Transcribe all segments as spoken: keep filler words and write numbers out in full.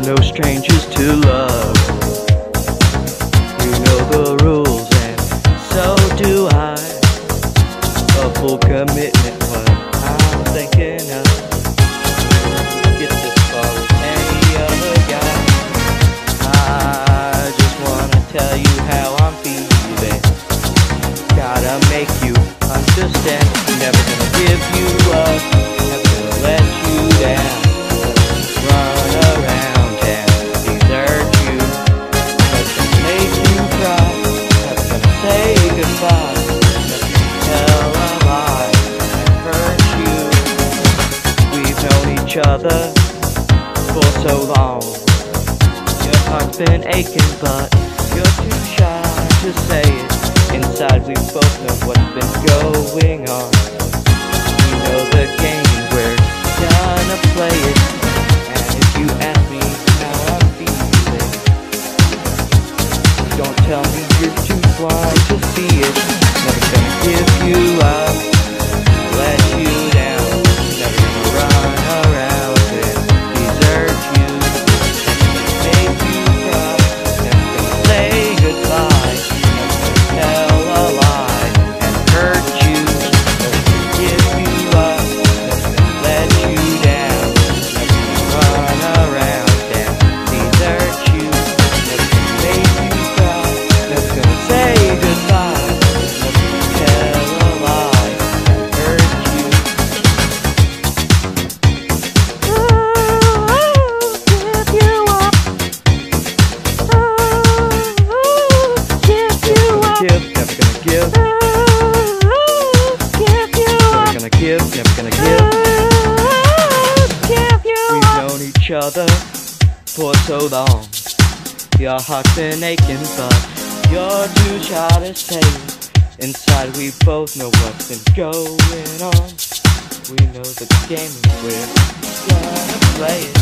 no strangers to love. You know the rules and so do I. A full commitment, what I'm thinking of. Get this far with any other guy. I just wanna tell you how I'm feeling. Gotta make you understand. Never gonna give you up, never gonna let you down. Run around and desert you. Never gonna make you cry, never gonna say goodbye. Never gonna tell a lie and hurt you. We've known each other for so long. Your heart's been aching but you're too shy to say it. Inside we both know what's been going on. We know the game, we're gonna play it. And if you ask me how I'm feeling, don't tell me you're too blind to see it. Never gonna give you up, let you down. Never gonna run around and desert you. Never gonna make you cry, never gonna say goodbye. Tell a lie and hurt you. Never gonna give you up, never gonna let you down. Never gonna run around and desert you. Never gonna make you cry, never gonna say goodbye. Never gonna tell a lie and hurt you. Ooh, give you up. Ooh, give you up. Give, never gonna give. Ooh, give you Never up. gonna give, never gonna give. Ooh, give you We've up. known each other for so long. Your heart's been aching, but you're too shy to say it. Inside we both know what's been going on. We know the game, we're gonna play it.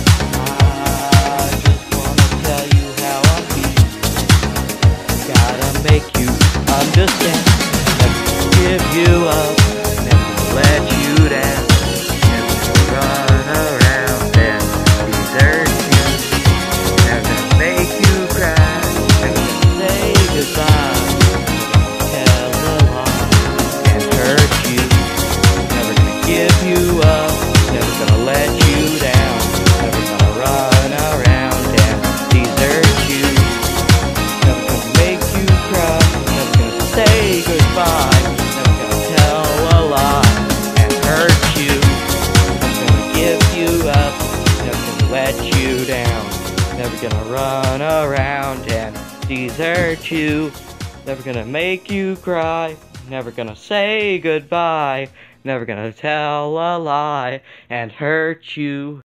I just wanna tell you how I'm feeling. Gotta make you understand. Never gonna give you up, never gonna let you down. Never gonna run around and desert you. Never gonna make you cry, never gonna say goodbye. Never gonna tell a lie and hurt you. Never gonna give you up, never gonna let you down. Never gonna run around and desert you. Never gonna make you cry, never gonna say goodbye. Never gonna tell a lie and hurt you. Never gonna give you up, never gonna let you down. Never gonna run around and desert you. Never gonna make you cry, never gonna say goodbye. Never gonna tell a lie and hurt you.